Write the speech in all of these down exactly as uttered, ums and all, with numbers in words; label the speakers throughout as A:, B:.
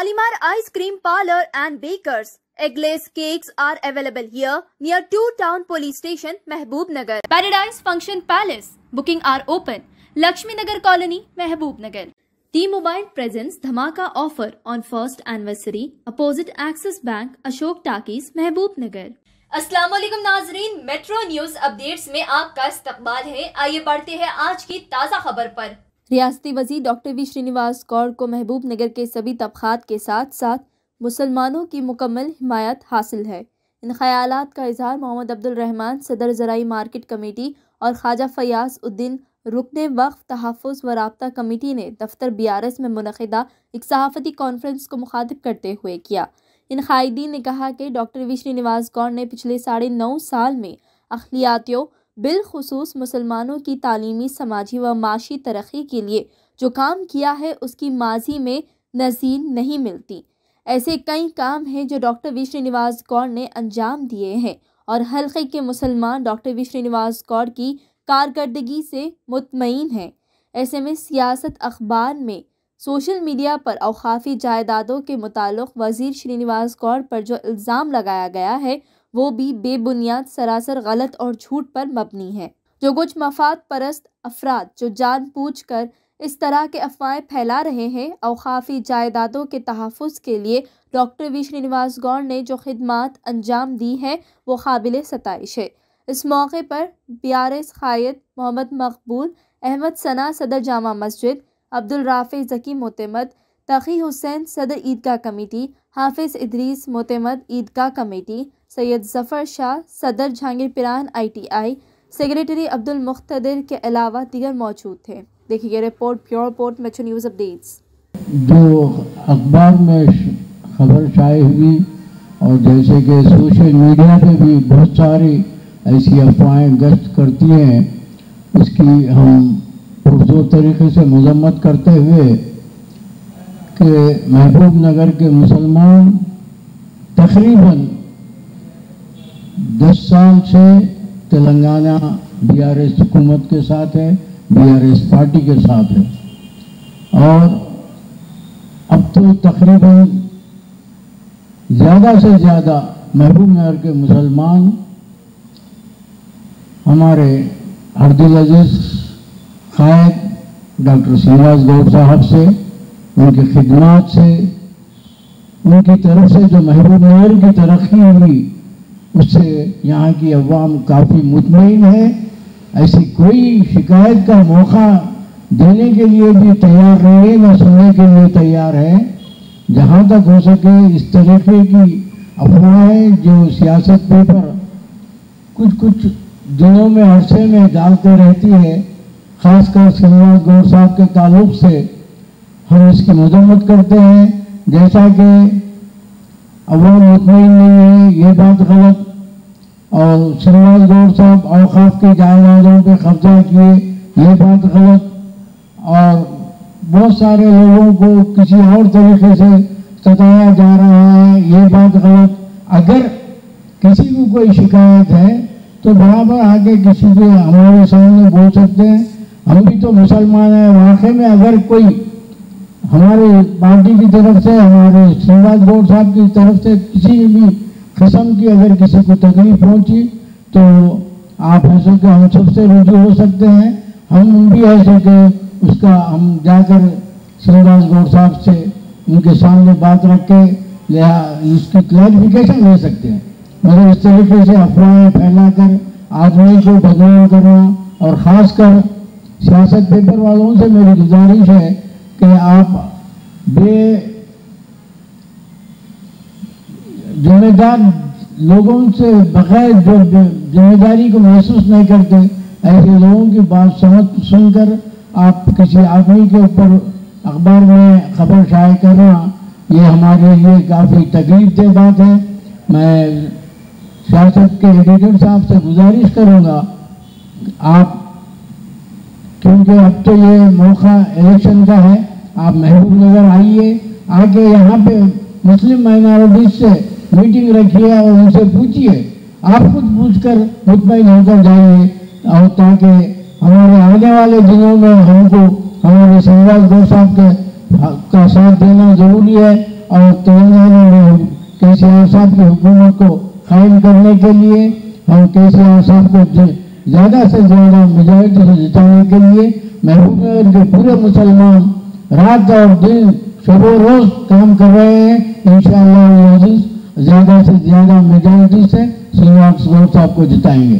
A: Shalimar Ice Cream Parlor and Bakers. Eggless cakes are available here near Two Town Police Station, Mehboob Nagar. Paradise Function Palace. Booking are open. Lakshmi Nagar Colony, Mehboob Nagar. T-Mobile presents Dhamaka offer on first anniversary opposite Axis Bank, Ashok Takis, Mehboob Nagar. अस्सलाम वालेकुम नाजरीन, metro news updates में आपका इस्तकबाल है। आइए बढ़ते हैं आज की ताज़ा खबर पर। रियासती वज़ीर डॉक्टर वी श्रीनिवास गौड़ को महबूब नगर के सभी तबक़ात के साथ साथ मुसलमानों की मुकम्मल हिमायत हासिल है। इन ख्यालात का इजहार मोहम्मद अब्दुल रहमान सदर ज़राई मार्केट कमेटी और ख्वाजा फयाज उद्दीन रुकने वक्फ तहफ़्फ़ुज़ व राब्ता कमेटी ने दफ्तर बी आर एस में मुनक़िदा एक सहाफ़ती कॉन्फ्रेंस को मुखातिब करते हुए किया। इन कायदीन ने कहा कि डॉक्टर वी श्रीनिवास गौड़ ने पिछले साढ़े नौ साल में अक़लियातियों बिलखुसूस मुसलमानों की तालीमी, समाजी व माशी तरक्की के लिए जो काम किया है उसकी माजी में नज़ीर नहीं मिलती। ऐसे कई काम हैं जो डॉक्टर वी श्रीनिवास गौड़ ने अंजाम दिए हैं और हल्के के मुसलमान डॉक्टर वी श्रीनिवास गौड़ की कारकर्दगी से मुतमईन हैं। ऐसे में सियासत अखबार में सोशल मीडिया पर औकाफ़ी जायदादों के मुताल्लिक़ वज़ीर श्रीनिवास गौड़ पर जो इल्ज़ाम लगाया गया है वो भी बेबुनियाद, सरासर गलत और झूठ पर मबनी है। जो कुछ मफाद परस्त अफराद जो जानबूझकर इस तरह के अफवाहें फैला रहे हैं, औकाफ़ी जायदादों के तहफ़्फ़ुज़ के लिए डॉक्टर वी श्रीनिवास गौड़ ने जो खिदमात अंजाम दी है वो काबिल सताइश है। इस मौके पर बी आर एस क़ायद मोहम्मद मकबूल अहमद सना सदर जामा मस्जिद, अब्दुल राफ़ी ज़की मोतमद, तक़ी हुसैन सदर ईदगाह कमेटी, हाफिज़ इदरीस मोतमद ईदगाह कमेटी, सैयद ज़फ़र शाह सदर Jahangir Piran I T I, secretary Abdul Muqtadir के अलावा दीगर मौजूद थे। देखिए report, pure report, metro news updates.
B: जो अखबार में खबर शाये हुई और जैसे कि सोशल मीडिया पे भी बहुत सारी ऐसी अफवाहें गश्त करती हैं, उसकी हम पुरजोर तरीके से मजम्मत करते हुए कि महबूब नगर के मुसलमान तकरीबन दस साल से तेलंगाना बी आर एस हुकूमत के साथ है, बी आर एस पार्टी के साथ है और अब तो तकरीबन ज़्यादा से ज़्यादा महबूब नगर के मुसलमान हमारे अब्दुल अजीज क़ायद डॉक्टर श्रीनिवास गौड़ साहब से, उनकी खिदमात से, उनकी तरफ से जो महबूब नगर की तरक्की हुई उससे यहाँ की अवाम काफ़ी मुतमईन है। ऐसी कोई शिकायत का मौका देने के लिए भी तैयार नहीं है, न सुनने के लिए तैयार है। जहाँ तक हो सके इस तरीके की अफवाहें जो सियासत पेपर कुछ कुछ दिनों में अरसे में डालते रहती है, ख़ासकर श्रीनिवास गौड़ साहब के ताल्लुक़ से हम इसकी मजम्मत करते हैं। जैसा कि अवाम मुतमईन नहीं है, ये बात गलत, और श्रीनिवास गौड़ साहब औकाफ के जायदादों पे कब्जा किए, ये बात गलत, और बहुत सारे लोगों को किसी और तरीके से सताया जा रहा है, ये बात गलत। अगर किसी को कोई शिकायत है तो बराबर आके किसी के हमारे सामने बोल सकते हैं। हम भी तो मुसलमान हैं। वाकई में अगर कोई हमारे पार्टी की तरफ से, हमारे श्रीनिवास गौड़ साहब की तरफ से किसी भी किस्म की अगर किसी को तकलीफ पहुंची तो आप ऐसे के हम सबसे रुजू हो सकते हैं। हम भी ऐसे के उसका हम जाकर श्रीनिवास गौड़ साहब से उनके सामने बात रख के इसकी क्लैरिफिकेशन ले सकते हैं। मगर इस तरीके से अफवाहें फैलाकर आदमी को बदनाम करना, और ख़ासकर सियासत पेपर वालों से मेरी गुजारिश है कि आप बे जिम्मेदार लोगों से बगैर जो जिम्मेदारी को महसूस नहीं करते, ऐसे लोगों की बात समझ सुनकर आप किसी आदमी के ऊपर अखबार में खबर शाये करना, ये हमारे लिए काफ़ी तकलीफ दे बात है। मैं सियासत के एडिटर साहब से गुजारिश करूँगा, आप क्योंकि अब तो ये मौका इलेक्शन का है, आप महबूब नगर आइए, आके यहाँ पे मुस्लिम माइनॉरिटीज से मीटिंग रखिए और उनसे पूछिए, आप खुद पूछकर मुतमईन होकर जाइए, और ताकि हमारे आने वाले दिनों में हमको हमारे श्रीनिवास गौड़ साहब के का साथ देना जरूरी है और तेलंगाना में केसीआर साहब की हुकूमत को कायम करने के लिए हम केसीआर साहब को ज़्यादा से ज़्यादा मेजॉरिटी से जिताने के लिए महबूबनगर के पूरे मुसलमान रात और दिन शब रोज काम कर रहे हैं। इंशाअल्लाह अज़ीज़ ज़्यादा से ज़्यादा मेजॉरिटी से श्रीनिवास गौड साहब को जिताएंगे।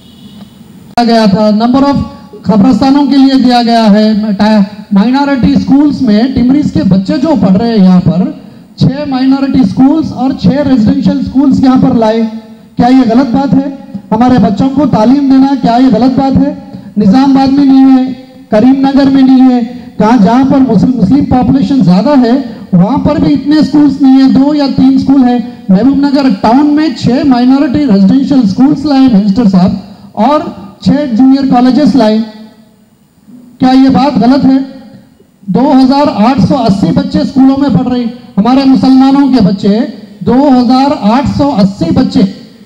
C: गया था नंबर ऑफ खबरस्तानों के लिए दिया गया है। माइनॉरिटी स्कूल्स में टिमरीज के बच्चे जो पढ़ रहे हैं यहाँ पर छह माइनॉरिटी स्कूल्स और छह रेजिडेंशियल स्कूल्स यहाँ पर लाए। क्या ये गलत बात है? हमारे बच्चों को तालीम देना क्या ये गलत बात है? निजामाबाद में नहीं है, करीमनगर में नहीं है, कहाँ जहाँ पर मुस्लिम मुस्लिम पॉपुलेशन ज़्यादा है वहाँ पर भी इतने स्कूल्स नहीं है, दो या तीन स्कूल है। महबूबनगर टाउन में छह माइनॉरिटी रेजिडेंशियल स्कूल्स लाए मिनिस्टर साहब और छह जूनियर कॉलेजेस लाए। क्या ये बात गलत है? दो हज़ार आठ सौ अस्सी बच्चे स्कूलों में पढ़ रहे, हमारे मुसलमानों के बच्चे दो हज़ार आठ सौ अस्सी बच्चे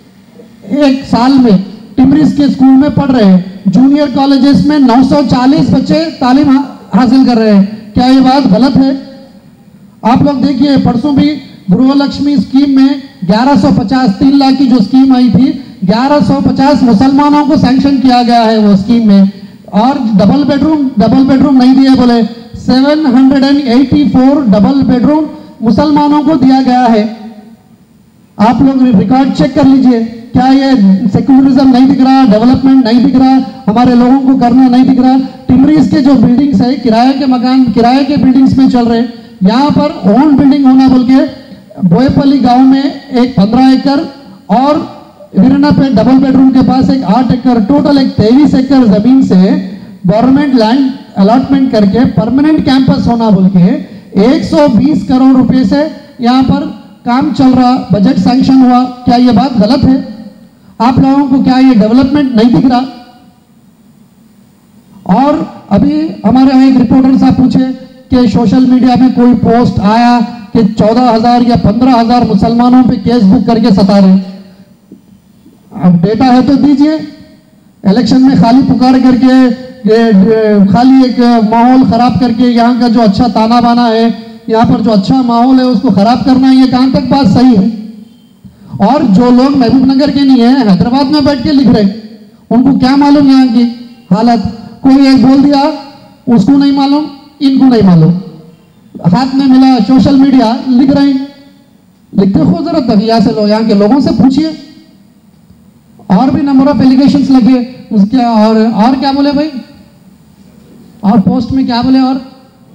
C: एक साल में टिमरीज के स्कूल में पढ़ रहे हैं। जूनियर कॉलेजेस में नौ सौ चालीस बच्चे तालीम हासिल कर रहे हैं। क्या ये बात गलत है? आप लोग देखिए, परसों भी गृहलक्ष्मी स्कीम में ग्यारह सौ पचास तीन लाख की जो स्कीम आई थी, ग्यारह सौ पचास मुसलमानों को सैंक्शन किया गया है वो स्कीम में। और डबल बेडरूम डबल बेडरूम नहीं दिए बोले, सात सौ चौरासी डबल बेडरूम मुसलमानों को दिया गया है। आप लोग रिकॉर्ड चेक कर लीजिए। क्या ये सेक्युलरिज्म नहीं दिख रहा, डेवलपमेंट नहीं दिख रहा, हमारे लोगों को करना नहीं दिख रहा? टिमरीज के जो बिल्डिंग्स है, किराए के मकान किराए के बिल्डिंग्स में चल रहे, यहाँ पर ओन बिल्डिंग होना बोल के बोयपल्ली गांव में एक पंद्रह एकड़ और वीरना पे डबल बेडरूम के पास एक आठ एकड़, टोटल एक तेईस एकड़ जमीन से गवर्नमेंट लैंड अलॉटमेंट करके परमानेंट कैंपस होना बोल के एक सौ बीस करोड़ रुपए से यहाँ पर काम चल रहा, बजट सैंक्शन हुआ। क्या ये बात गलत है? आप लोगों को क्या ये डेवलपमेंट नहीं दिख रहा? और अभी हमारे यहाँ एक रिपोर्टर साहब पूछे कि सोशल मीडिया में कोई पोस्ट आया कि चौदह हजार या पंद्रह हजार मुसलमानों पे केस बुक करके सता रहे। अब डेटा है तो दीजिए। इलेक्शन में खाली पुकार करके, खाली एक माहौल खराब करके, यहाँ का जो अच्छा ताना बाना है, यहाँ पर जो अच्छा माहौल है उसको खराब करना, ये कहां तक बात सही है? और जो लोग महबूबनगर के नहीं है, हैदराबाद में बैठ के लिख रहे, उनको क्या मालूम यहाँ की हालत? कोई एक बोल दिया, उसको नहीं मालूम, इनको नहीं मालूम, हाथ में मिला सोशल मीडिया, लिख रहे हैं। लिखते हो जरा तक यहाँ से लोग, यहाँ के लोगों से पूछिए। और भी नंबर ऑफ एलिगेशंस लगे उसके। और और क्या बोले भाई? और पोस्ट में क्या बोले? और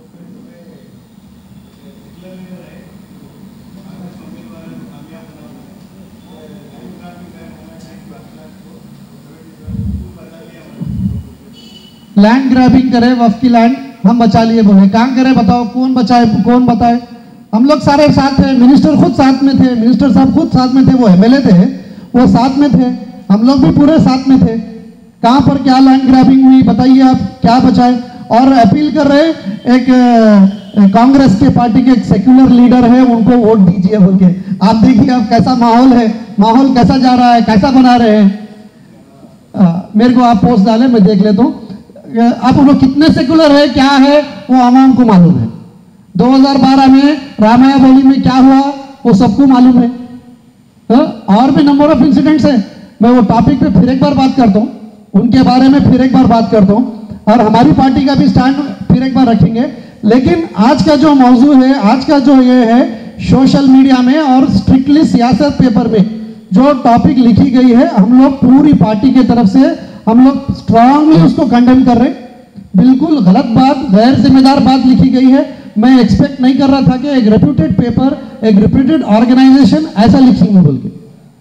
C: लैंड ग्रैबिंग करे, वफ की लैंड हम बचा लिए बोले। कहां करे बताओ? कौन बचाए? कौन बताए? हम लोग सारे साथ थे, मिनिस्टर खुद साथ में थे, मिनिस्टर साहब खुद साथ में थे, वो एमएलए थे, वो साथ में थे, हम लोग भी पूरे साथ में थे। कहां पर क्या लैंड ग्रैबिंग हुई बताइए आप, क्या बचाए? और अपील कर रहे एक कांग्रेस के पार्टी के एक सेक्युलर लीडर है, उनको वोट दीजिए बोल के। आप देखिए अब कैसा माहौल है, माहौल कैसा जा रहा है, कैसा बना रहे हैं। आ, मेरे को आप पोस्ट डाले, मैं देख लेता हूँ। आप लोग कितने सेक्युलर है, क्या है, वो आवाम को मालूम है। दो हज़ार बारह में रामाया बोली में क्या हुआ वो सबको मालूम है। हा? और भी नंबर ऑफ इंसिडेंट्स है। मैं वो टॉपिक पे फिर एक बार बात करता हूँ, उनके बारे में फिर एक बार बात करता हूँ, और हमारी पार्टी का भी स्टैंड फिर एक बार रखेंगे। लेकिन आज का जो मौजू है, आज का जो ये है, सोशल मीडिया में और स्ट्रिक्टली सियासत पेपर में जो टॉपिक लिखी गई है, हम लोग पूरी पार्टी की तरफ से हम लोग स्ट्रांगली उसको कंडेम कर रहे। बिल्कुल गलत बात, गैर जिम्मेदार बात लिखी गई है। मैं एक्सपेक्ट नहीं कर रहा था कि एक रेप्यूटेड पेपर, एक रेप्यूटेड ऑर्गेनाइजेशन ऐसा लिखेंगे बोल के।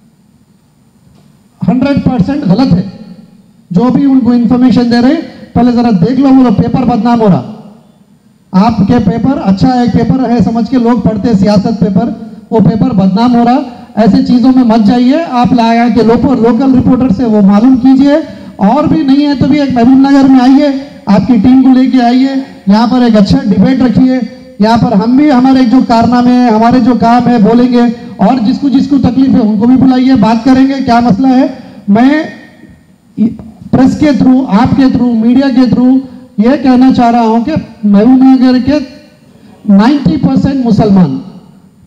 C: हंड्रेड परसेंट गलत है जो भी उनको इंफॉर्मेशन दे रहे। पहले जरा देख लो, वो पेपर बदनाम हो रहा। आपके पेपर अच्छा एक पेपर है समझ के लोग पढ़ते, सियासत पेपर, वो पेपर बदनाम हो रहा। ऐसे चीजों में मत जाइए। आप लाया के लोकल लोकल रिपोर्टर से वो मालूम कीजिए, और भी नहीं है तो भी एक महबूबनगर में आइए, आपकी टीम को लेके आइए, यहाँ पर एक अच्छा डिबेट रखिए। यहाँ पर हम भी हमारे जो कारनामे हैं, हमारे जो काम है बोलेंगे, और जिसको जिसको तकलीफ है उनको भी बुलाइए, बात करेंगे क्या मसला है। मैं प्रेस के थ्रू, आपके थ्रू, मीडिया के थ्रू ये कहना चाह रहा हूं कि महबूबनगर के नब्बे परसेंट मुसलमान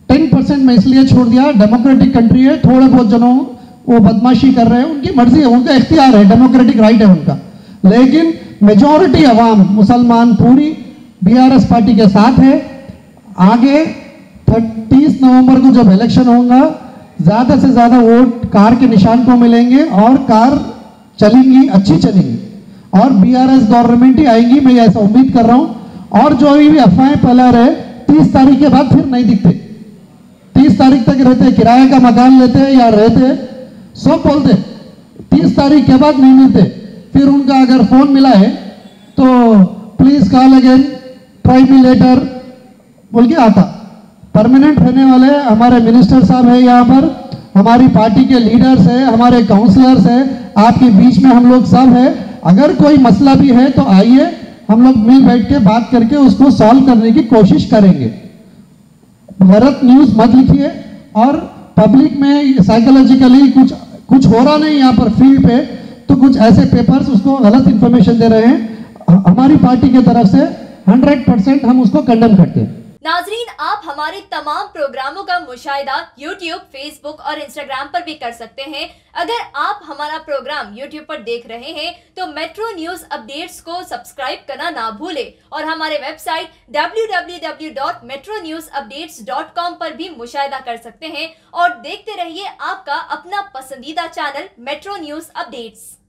C: टेन परसेंट में इसलिए छोड़ दिया, डेमोक्रेटिक कंट्री है, थोड़े बहुत जनों वो बदमाशी कर रहे हैं, उनकी मर्जी है, उनका इख्तियार है, डेमोक्रेटिक राइट है उनका। लेकिन मेजॉरिटी अवाम मुसलमान पूरी बीआरएस पार्टी के साथ है। आगे तीस नवंबर को जब इलेक्शन होगा, ज्यादा से ज्यादा वोट कार के निशान को मिलेंगे और कार चलेंगी, अच्छी चलेंगी और बीआरएस गवर्नमेंट ही आएगी, मैं ऐसा उम्मीद कर रहा हूं। और जो भी अफवाहें फैला रहे, तीस तारीख के बाद फिर नहीं दिखते, तीस तारीख तक रहते, किराए का मकान लेते या रहते, सब बोलते, तीस तारीख के बाद नहीं मिलते। फिर उनका अगर फोन मिला है तो please call again, try me later बोल के आता। परमानेंट रहने वाले हमारे मिनिस्टर साहब है, यहाँ पर हमारी पार्टी के लीडर्स है, हमारे काउंसलर्स है, आपके बीच में हम लोग सब है। अगर कोई मसला भी है तो आइए, हम लोग मिल बैठ के बात करके उसको सॉल्व करने की कोशिश करेंगे। गलत न्यूज मत लिखिए और पब्लिक में साइकोलॉजिकली कुछ कुछ हो रहा नहीं यहाँ पर फील्ड पे, तो कुछ ऐसे पेपर्स उसको गलत इंफॉर्मेशन दे रहे हैं, हमारी पार्टी की तरफ से हंड्रेड परसेंट हम उसको कंडेम करते हैं।
A: नाजरीन, आप हमारे तमाम प्रोग्रामों का मुशाहिदा यूट्यूब, फेसबुक और इंस्टाग्राम पर भी कर सकते हैं। अगर आप हमारा प्रोग्राम यूट्यूब पर देख रहे हैं तो मेट्रो न्यूज अपडेट्स को सब्सक्राइब करना ना भूलें और हमारे website W W W dot metro news updates dot com पर भी मुशाहिदा कर सकते हैं और देखते रहिए आपका अपना पसंदीदा चैनल मेट्रो न्यूज अपडेट्स।